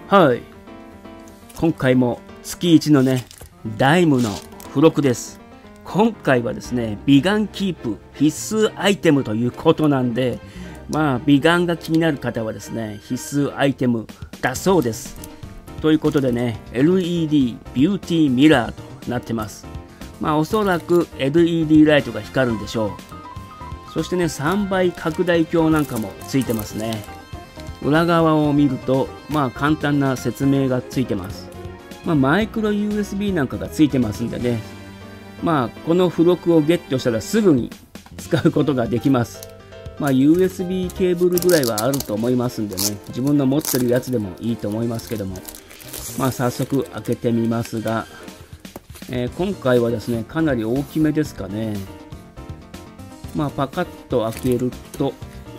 はい。今回も月1のね、ダイムの付録です。今回はですね、美顔キープ必須アイテムということなんで、美顔が気になる方はですね、必須アイテムだそうです。ということでね、LED ビューティーミラーとなってます。おそらく LED ライトが光るんでしょう。そしてね、3倍拡大鏡なんかもついてますね。裏側を見ると、簡単な説明がついてます。マイクロ USB なんかがついてますんでね、この付録をゲットしたらすぐに使うことができます。USB ケーブルぐらいはあると思いますんでね、自分の持ってるやつでもいいと思いますけども、早速開けてみますが、今回はですね、かなり大きめですかね。パカッと開けると、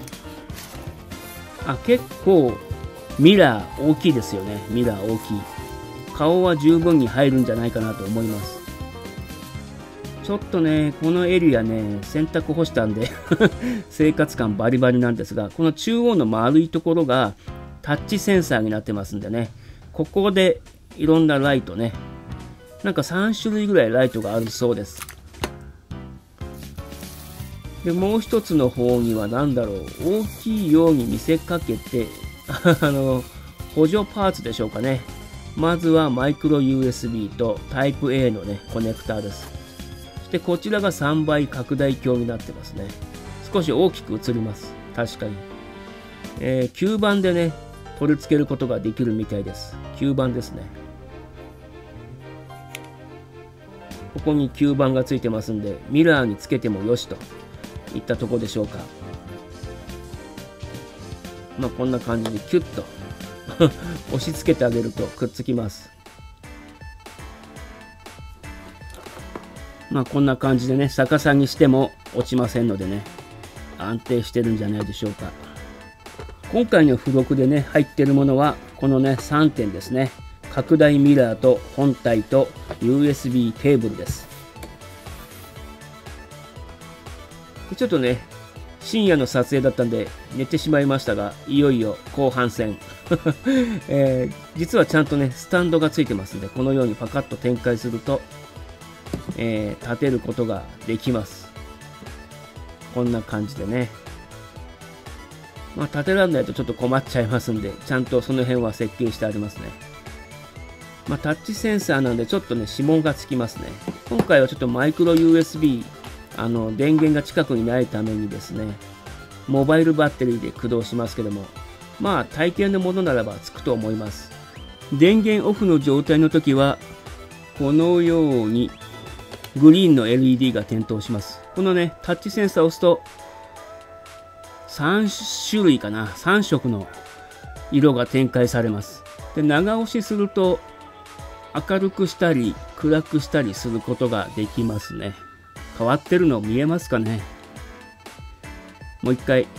結構ミラー大きいですよね。ミラー大きい。顔は十分に入るんじゃないかなと思います。ちょっとね、このエリアね、洗濯干したんで生活感バリバリなんですが、この中央の丸いところがタッチセンサーになってますんでね、ここでいろんなライトね、なんか3種類ぐらいライトがあるそうです。で、もう一つの方には何だろう、大きいように見せかけて補助パーツでしょうかね。まずはマイクロ USB とタイプ A のね、コネクターです。そしてこちらが3倍拡大鏡になってますね。少し大きく映ります。確かに。吸盤でね、取り付けることができるみたいです。吸盤ですね。ここに吸盤がついてますんで、ミラーにつけてもよしといったところでしょうか。こんな感じでキュッと押し付けてあげるとくっつきます。こんな感じでね、逆さにしても落ちませんのでね、安定してるんじゃないでしょうか。今回の付録でね、入ってるものはこのね、3点ですね。拡大ミラーと本体と USB ケーブルです。ちょっとね、深夜の撮影だったんで寝てしまいましたが、いよいよ後半戦、実はちゃんとね、スタンドがついてますんで、このようにパカッと展開すると、立てることができます。こんな感じでね。立てられないとちょっと困っちゃいますんで、ちゃんとその辺は設計してありますね。タッチセンサーなのでちょっとね、指紋がつきますね。今回はちょっとマイクロ USB、電源が近くにないためにですね、モバイルバッテリーで駆動しますけども、大抵のものならばつくと思います。電源オフの状態の時は、このようにグリーンの LED が点灯します。このね、タッチセンサーを押すと、3種類かな、3色の色が展開されます。で、長押しすると、明るくしたり暗くしたりすることができますね。変わってるの見えますかね。もう一回。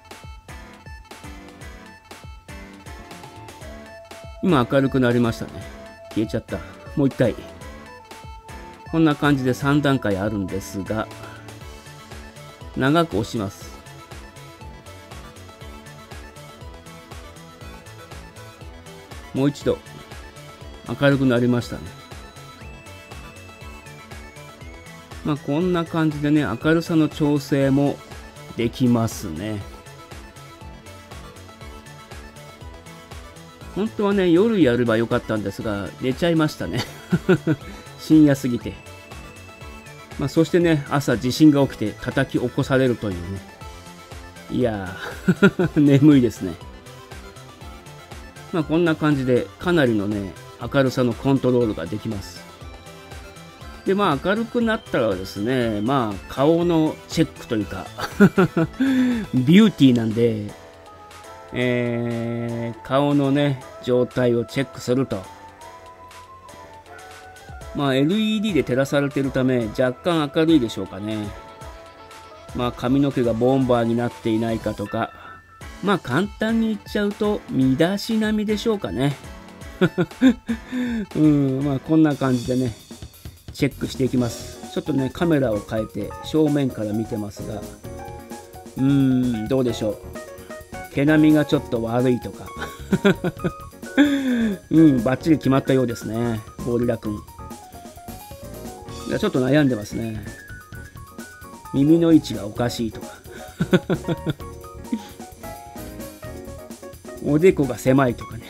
今明るくなりましたね。消えちゃった。もう一回。こんな感じで3段階あるんですが、長く押します。もう一度明るくなりましたね。こんな感じでね、明るさの調整もできますね。本当はね、夜やればよかったんですが、寝ちゃいましたね。深夜すぎて。そしてね、朝地震が起きて叩き起こされるというね。いやー、眠いですね。こんな感じでかなりのね、明るさのコントロールができます。で、明るくなったらですね、顔のチェックというか、ビューティーなんで、顔のね、状態をチェックすると。LED で照らされているため、若干明るいでしょうかね。髪の毛がボンバーになっていないかとか、簡単に言っちゃうと、身だしなみでしょうかね。こんな感じでね、チェックしていきます。ちょっとね、カメラを変えて正面から見てますが、どうでしょう。毛並みがちょっと悪いとかバッチリ決まったようですね、ゴリラくん。いや、ちょっと悩んでますね。耳の位置がおかしいとか。おでこが狭いとかね。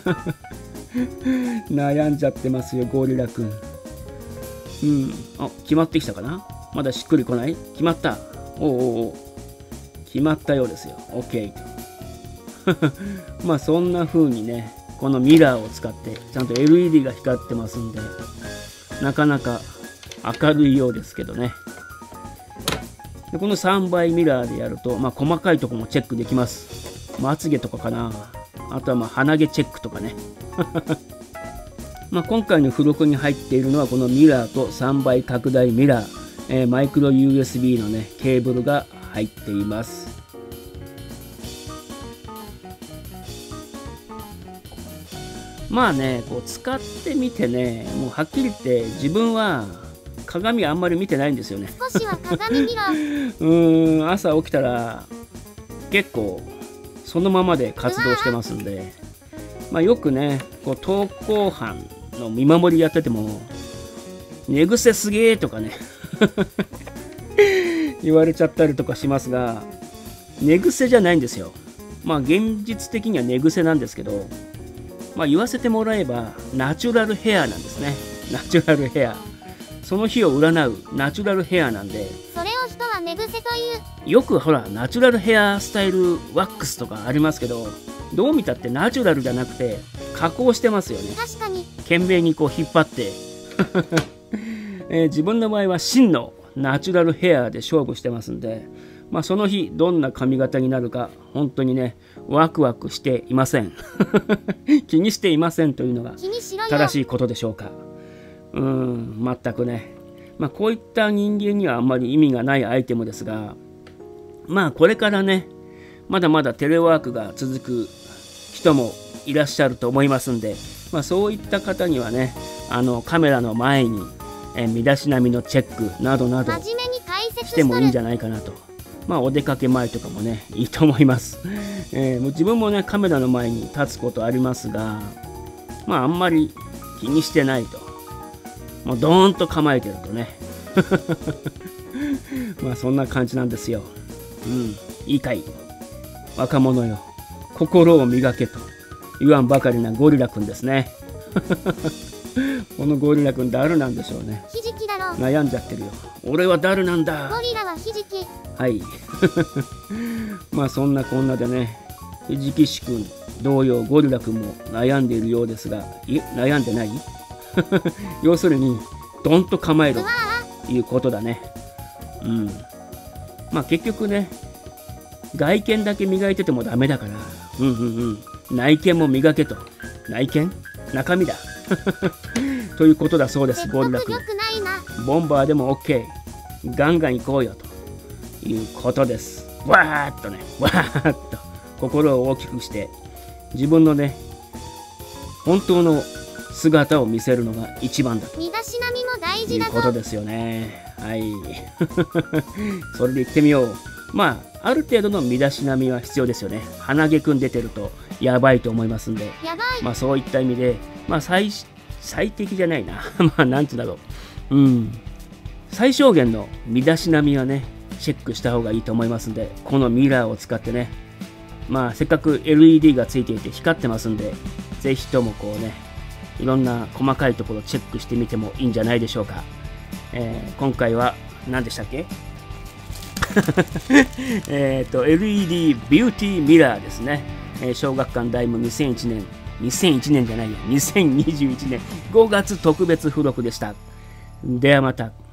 悩んじゃってますよ、ゴリラくん。あ、決まってきたかな。まだしっくりこない？決まった。おう決まったようですよ。OK。まあそんな風にね、このミラーを使ってちゃんと LED が光ってますんで、なかなか明るいようですけどね。でこの3倍ミラーでやると、細かいところもチェックできます。まつげとかかな。あとは鼻毛チェックとかね。今回の付録に入っているのはこのミラーと3倍拡大ミラー、マイクロ USB のねケーブルが入っています。こう使ってみてね、もうはっきり言って自分は鏡あんまり見てないんですよね。 少しは鏡見ろ。 朝起きたら結構そのままで活動してますんで、よくねこう登校班の見守りやってても寝癖すげーとかね言われちゃったりとかしますが、寝癖じゃないんですよ。現実的には寝癖なんですけど、言わせてもらえばナチュラルヘアなんですね。ナチュラルヘア、その日を占うナチュラルヘアなんで、 それを人は寝癖という。 よくほらナチュラルヘアスタイルワックスとかありますけど、どう見たってナチュラルじゃなくて加工してますよね。 確かに懸命にこう引っ張って自分の場合は真のナチュラルヘアで勝負してますんで、その日どんな髪型になるか本当にねワクワクしていません。気にしていませんというのが正しいことでしょうか。全くね、こういった人間にはあんまり意味がないアイテムですが、これからねまだまだテレワークが続く人もいらっしゃると思いますんで、そういった方にはねカメラの前に身だしなみのチェックなどなどしてもいいんじゃないかなと。お出かけ前とかもねいいと思います。もう自分もねカメラの前に立つことありますが、あんまり気にしてないと、もうドーンと構えてるとねそんな感じなんですよ。いいかい若者よ、心を磨けと言わんばかりなゴリラくんですね。このゴリラくん誰なんでしょうね。 ひじきだろ。 悩んじゃってるよ。俺は誰なんだ。 ゴリラはひじき。 はい。そんなこんなでね、ひじきしくん同様ゴリラくんも悩んでいるようですが、悩んでない？要するにドンと構えろということだね。結局ね外見だけ磨いててもダメだから、内見も磨けと。内見？中身だ。ということだそうです。ゴリラくんボンバーでも OK、 ガンガン行こうよということです。わーっとね、わーっと心を大きくして自分のね本当の姿を見せるのが一番だと身だしなみも大事だいうことですよね。はい。それで行ってみよう。ある程度の身だしなみは必要ですよね。鼻毛くん出てるとやばいと思いますんで、 やばい。 そういった意味で、最適じゃないな。なんて言うんだろう。最小限の身だしなみはね、チェックした方がいいと思いますんで、このミラーを使ってね、せっかく LED がついていて光ってますんで、ぜひともこうね、いろんな細かいところをチェックしてみてもいいんじゃないでしょうか。今回は何でしたっけ？LED ビューティーミラーですね。小学館大夢2001年じゃないよ、2021年5月特別付録でした。ではまた。